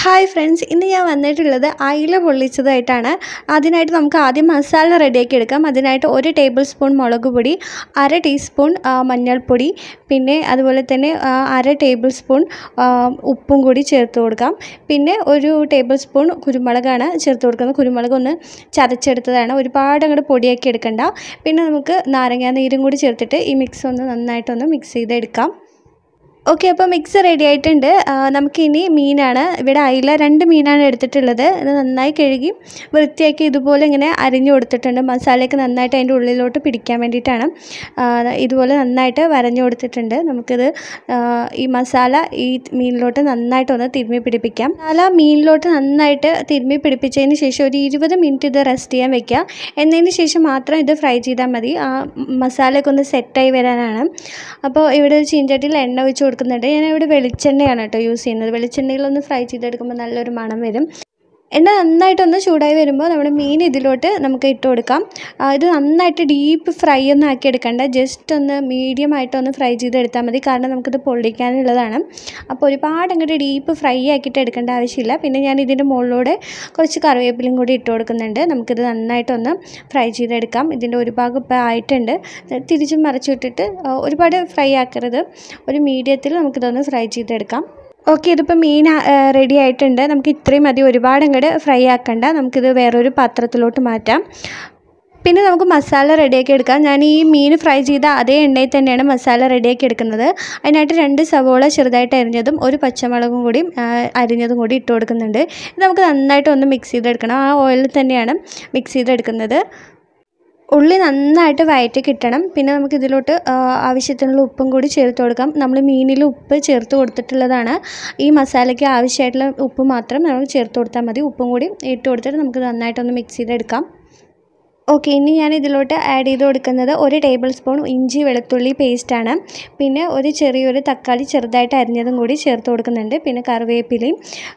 Hi friends, ഇന്ന് ഞാൻ വന്നിട്ടുള്ളത് അയില പൊള്ളിച്ചതായിട്ടാണ്. അതിനായിട്ട് നമുക്ക് ആദ്യം മസാല റെഡിയാക്കി എടുക്കാം. അതിനായിട്ട് 1 ടേബിൾ സ്പൂൺ മുളക് പൊടി, 1/2 ടീസ്പൂൺ മഞ്ഞൾപ്പൊടി, പിന്നെ അതുപോലെ തന്നെ 1/2 ടേബിൾ സ്പൂൺ ഉപ്പും കൂടി ചേർത്ത് കൊടുക്കാം. പിന്നെ 1 ടേബിൾ സ്പൂൺ കുരുമുളകാണ് ചേർത്ത് കൊടുക്കുന്നത്. കുരുമുളക് ഒന്ന് ചതച്ചെടുത്തതാണ്, ഒരുപാട് അങ്ങോട്ട് പൊടിയാക്കി എടുക്കണ്ട. പിന്നെ നമുക്ക് നാരങ്ങാ നീരും കൂടി ചേർത്തിട്ട് ഈ മിക്സ് ഒന്ന് നന്നായിട്ടൊന്ന് മിക്സ് ചെയ്തെടുക്കാം. ഓക്കെ, അപ്പോൾ മിക്സ് റെഡി ആയിട്ടുണ്ട്. നമുക്കിനി മീനാണ്, ഇവിടെ അയില 2 മീനാണ് എടുത്തിട്ടുള്ളത്. ഇത് നന്നായി കഴുകി വൃത്തിയാക്കി ഇതുപോലെ ഇങ്ങനെ അരിഞ്ഞു കൊടുത്തിട്ടുണ്ട്. മസാലയൊക്കെ നന്നായിട്ട് അതിൻ്റെ ഉള്ളിലോട്ട് പിടിക്കാൻ വേണ്ടിയിട്ടാണ് ഇതുപോലെ നന്നായിട്ട് വരഞ്ഞു കൊടുത്തിട്ടുണ്ട്. നമുക്കിത് ഈ മസാല ഈ മീനിലോട്ട് നന്നായിട്ടൊന്ന് തിരുമ്മി പിടിപ്പിക്കാം. മസാല മീനിലോട്ട് നന്നായിട്ട് തിരുമ്മി പിടിപ്പിച്ചതിന് ശേഷം ഒരു 20 മിനിറ്റ് ഇത് റെസ്റ്റ് ചെയ്യാൻ വെക്കുക. എന്നതിന് ശേഷം മാത്രം ഇത് ഫ്രൈ ചെയ്താൽ മതി. മസാലയൊക്കെ ഒന്ന് സെറ്റായി വരാനാണ്. അപ്പോൾ ഇവിടെ ഒരു ചീഞ്ചട്ടിയിൽ എണ്ണ ഒഴിച്ച് കൊടുക്കുന്നുണ്ട്. ഞാനിവിടെ വെളിച്ചെണ്ണയാണ് കേട്ടോ യൂസ് ചെയ്യുന്നത്. വെളിച്ചെണ്ണയിലൊന്ന് ഫ്രൈ ചെയ്തെടുക്കുമ്പോൾ നല്ലൊരു മണം വരും. എണ്ണ നന്നായിട്ടൊന്ന് ചൂടായി വരുമ്പോൾ നമ്മുടെ മീൻ ഇതിലോട്ട് നമുക്ക് ഇട്ട് കൊടുക്കാം. ഇത് നന്നായിട്ട് ഡീപ്പ് ഫ്രൈ ഒന്നും ആക്കി എടുക്കണ്ട, ജസ്റ്റ് ഒന്ന് മീഡിയമായിട്ടൊന്ന് ഫ്രൈ ചെയ്തെടുത്താൽ മതി. കാരണം നമുക്കിത് പൊള്ളിക്കാനുള്ളതാണ്. അപ്പോൾ ഒരുപാട് അങ്ങോട്ട് ഡീപ്പ് ഫ്രൈ ആക്കിയിട്ട് എടുക്കേണ്ട ആവശ്യമില്ല. പിന്നെ ഞാൻ ഇതിൻ്റെ മുകളിലൂടെ കുറച്ച് കറിവേപ്പിലയും കൂടി ഇട്ട് കൊടുക്കുന്നുണ്ട്. നമുക്കിത് നന്നായിട്ടൊന്ന് ഫ്രൈ ചെയ്തെടുക്കാം. ഇതിൻ്റെ ഒരു ഭാഗം ഇപ്പോൾ ആയിട്ടുണ്ട്. തിരിച്ചും മറിച്ചിട്ടിട്ട് ഒരുപാട് ഫ്രൈ ആക്കരുത്, ഒരു മീഡിയത്തിൽ നമുക്കിതൊന്ന് ഫ്രൈ ചെയ്തെടുക്കാം. ഓക്കെ, ഇതിപ്പോൾ മീൻ റെഡി ആയിട്ടുണ്ട്. നമുക്ക് ഇത്രയും മതി, ഒരുപാട് അങ്ങോട്ട് ഫ്രൈ ആക്കണ്ട. നമുക്കിത് വേറൊരു പാത്രത്തിലോട്ട് മാറ്റാം. പിന്നെ നമുക്ക് മസാല റെഡിയാക്കി എടുക്കാം. ഞാൻ ഈ മീൻ ഫ്രൈ ചെയ്ത അതേ എണ്ണയിൽ തന്നെയാണ് മസാല റെഡിയാക്കി എടുക്കുന്നത്. അതിനായിട്ട് 2 സവോള ചെറുതായിട്ട് അരിഞ്ഞതും 1 പച്ചമുളകും കൂടി അരിഞ്ഞതും കൂടി ഇട്ട് കൊടുക്കുന്നുണ്ട്. ഇത് നമുക്ക് നന്നായിട്ട് ഒന്ന് മിക്സ് ചെയ്തെടുക്കണം. ആ ഓയിലിൽ തന്നെയാണ് മിക്സ് ചെയ്തെടുക്കുന്നത്. ഉള്ളി നന്നായിട്ട് വഴറ്റി കിട്ടണം. പിന്നെ നമുക്ക് ഇതിലോട്ട് ആവശ്യത്തിനുള്ള ഉപ്പും കൂടി ചേർത്ത് കൊടുക്കാം. നമ്മൾ മീനിൽ ഉപ്പ് ചേർത്ത് കൊടുത്തിട്ടുള്ളതാണ്. ഈ മസാലയ്ക്ക് ആവശ്യമായിട്ടുള്ള ഉപ്പ് മാത്രം നമുക്ക് ചേർത്ത് കൊടുത്താൽ മതി. ഉപ്പും കൂടി ഇട്ട് കൊടുത്തിട്ട് നമുക്ക് നന്നായിട്ടൊന്ന് മിക്സ് ചെയ്തെടുക്കാം. ഓക്കെ, ഇനി ഞാൻ ഇതിലോട്ട് ആഡ് ചെയ്ത് കൊടുക്കുന്നത് 1 ടേബിൾ സ്പൂൺ ഇഞ്ചി വെളുത്തുള്ളി പേസ്റ്റാണ്. പിന്നെ ഒരു ചെറിയൊരു തക്കാളി ചെറുതായിട്ട് അരിഞ്ഞതും കൂടി ചേർത്ത് കൊടുക്കുന്നുണ്ട്. പിന്നെ കറിവേപ്പിലയും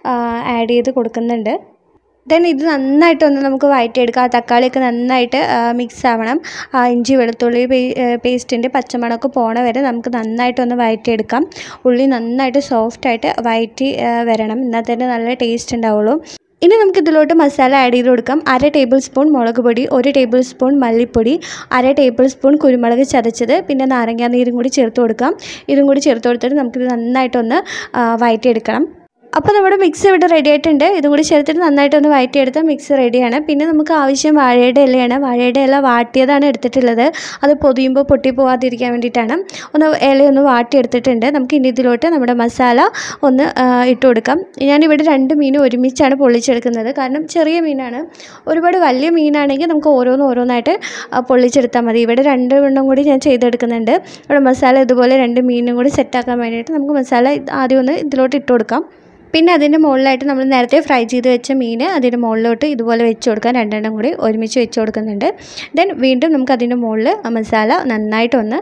ആഡ് ചെയ്ത് കൊടുക്കുന്നുണ്ട്. ഇത് നന്നായിട്ടൊന്ന് നമുക്ക് വഴറ്റിയെടുക്കാം. തക്കാളിയൊക്കെ നന്നായിട്ട് മിക്സ് ആവണം. ഇഞ്ചി വെളുത്തുള്ളി പേസ്റ്റിൻ്റെ പച്ചമണമൊക്കെ പോണ വരെ നമുക്ക് നന്നായിട്ടൊന്ന് വഴറ്റിയെടുക്കാം. ഉള്ളി നന്നായിട്ട് സോഫ്റ്റായിട്ട് വഴറ്റി വരണം, എന്നാൽ തന്നെ നല്ല ടേസ്റ്റ് ഉണ്ടാവുള്ളൂ. ഇനി നമുക്ക് ഇതിലോട്ട് മസാല ആഡ് ചെയ്ത് കൊടുക്കാം. 1/2 ടേബിൾ സ്പൂൺ മുളക് പൊടി, 1 ടേബിൾ സ്പൂൺ മല്ലിപ്പൊടി, 1/2 ടേബിൾ സ്പൂൺ കുരുമുളക് ചതച്ചത്, പിന്നെ നാരങ്ങാ നീരും കൂടി ചേർത്ത് കൊടുക്കാം. ഇതും കൂടി ചേർത്ത് കൊടുത്തിട്ട് നമുക്കിത് നന്നായിട്ടൊന്ന് വഴറ്റിയെടുക്കണം. അപ്പോൾ നമ്മുടെ മിക്സ് ഇവിടെ റെഡി ആയിട്ടുണ്ട്. ഇതും കൂടി ചേർത്തിട്ട് നന്നായിട്ടൊന്ന് വഴറ്റിയെടുത്താൽ മിക്സ് റെഡിയാണ്. പിന്നെ നമുക്ക് ആവശ്യം വാഴയുടെ ഇലയാണ്. വാഴയുടെ ഇല വാട്ടിയതാണ് എടുത്തിട്ടുള്ളത്. അത് പൊതിയുമ്പോൾ പൊട്ടി പോകാതിരിക്കാൻ വേണ്ടിയിട്ടാണ്. ഇലയൊന്ന് വാട്ടിയെടുത്തിട്ടുണ്ട്. നമുക്ക് ഇനി ഇതിലോട്ട് നമ്മുടെ മസാല ഒന്ന് ഇട്ട് കൊടുക്കാം. ഞാനിവിടെ 2 മീൻ ഒരുമിച്ചാണ് പൊള്ളിച്ചെടുക്കുന്നത്. കാരണം ചെറിയ മീനാണ്. ഒരുപാട് വലിയ മീനാണെങ്കിൽ നമുക്ക് ഓരോന്നായിട്ട് പൊള്ളിച്ചെടുത്താൽ മതി. ഇവിടെ 2 എണ്ണം കൂടി ഞാൻ ചെയ്തെടുക്കുന്നുണ്ട്. ഇവിടെ മസാല ഇതുപോലെ 2 മീനും കൂടി സെറ്റാക്കാൻ വേണ്ടിയിട്ട് നമുക്ക് മസാല ആദ്യം ഒന്ന് ഇതിലോട്ട് ഇട്ട് കൊടുക്കാം. പിന്നെ അതിൻ്റെ മുകളിലായിട്ട് നമ്മൾ നേരത്തെ ഫ്രൈ ചെയ്ത് വെച്ച മീൻ അതിൻ്റെ മുകളിലോട്ട് ഇതുപോലെ വെച്ച് കൊടുക്കാം. 2 എണ്ണം കൂടി ഒരുമിച്ച് വെച്ച് കൊടുക്കുന്നുണ്ട്. വീണ്ടും നമുക്ക് അതിൻ്റെ മുകളിൽ മസാല നന്നായിട്ടൊന്ന്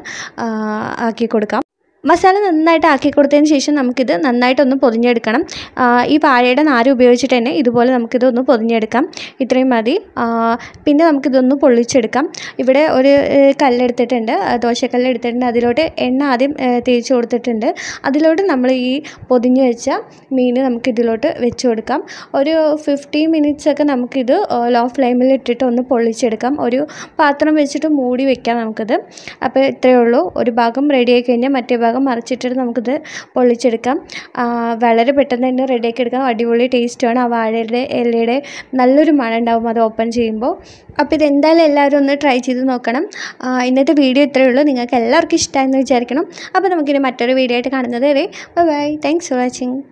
ആക്കി കൊടുക്കാം. മസാല നന്നായിട്ട് ആക്കി കൊടുത്തതിന് ശേഷം നമുക്കിത് നന്നായിട്ടൊന്ന് പൊതിഞ്ഞെടുക്കണം. ഈ വാഴയുടെ നാര് ഉപയോഗിച്ചിട്ട് തന്നെ ഇതുപോലെ നമുക്കിതൊന്ന് പൊതിഞ്ഞെടുക്കാം. ഇത്രയും മതി. പിന്നെ നമുക്കിതൊന്ന് പൊള്ളിച്ചെടുക്കാം. ഇവിടെ ഒരു കല്ലെടുത്തിട്ടുണ്ട്, ദോശക്കല്ല് എടുത്തിട്ടുണ്ട്. അതിലോട്ട് എണ്ണ ആദ്യം തേച്ച് കൊടുത്തിട്ടുണ്ട്. അതിലോട്ട് നമ്മൾ ഈ പൊതിഞ്ഞ് വെച്ച മീൻ നമുക്കിതിലോട്ട് വെച്ച് കൊടുക്കാം. ഒരു 15 മിനിറ്റ്സ് ഒക്കെ നമുക്കിത് ലോ ഫ്ലെയിമിൽ ഇട്ടിട്ട് ഒന്ന് പൊള്ളിച്ചെടുക്കാം. ഒരു പാത്രം വെച്ചിട്ട് മൂടി വെക്കാം നമുക്കിത്. അപ്പോൾ ഇത്രയേ ഉള്ളൂ. ഒരു ഭാഗം റെഡിയായി കഴിഞ്ഞാൽ മറ്റേ ഭാഗം മറിച്ചിട്ടിട്ട് നമുക്കിത് പൊള്ളിച്ചെടുക്കാം. വളരെ പെട്ടെന്ന് തന്നെ റെഡിയാക്കി എടുക്കാം. അടിപൊളി ടേസ്റ്റുമാണ്. ആ വാഴയുടെ ഇലയുടെ നല്ലൊരു മണം ഉണ്ടാവും അത് ഓപ്പൺ ചെയ്യുമ്പോൾ. അപ്പോൾ ഇതെന്തായാലും എല്ലാവരും ഒന്ന് ട്രൈ ചെയ്ത് നോക്കണം. ഇന്നത്തെ വീഡിയോ ഇത്രയേ ഉള്ളൂ. നിങ്ങൾക്ക് എല്ലാവർക്കും ഇഷ്ടമായെന്ന് വിചാരിക്കണം. അപ്പോൾ നമുക്കിനി മറ്റൊരു വീഡിയോ ആയിട്ട് കാണുന്നത് വരെ ബൈ. Thanks for watching.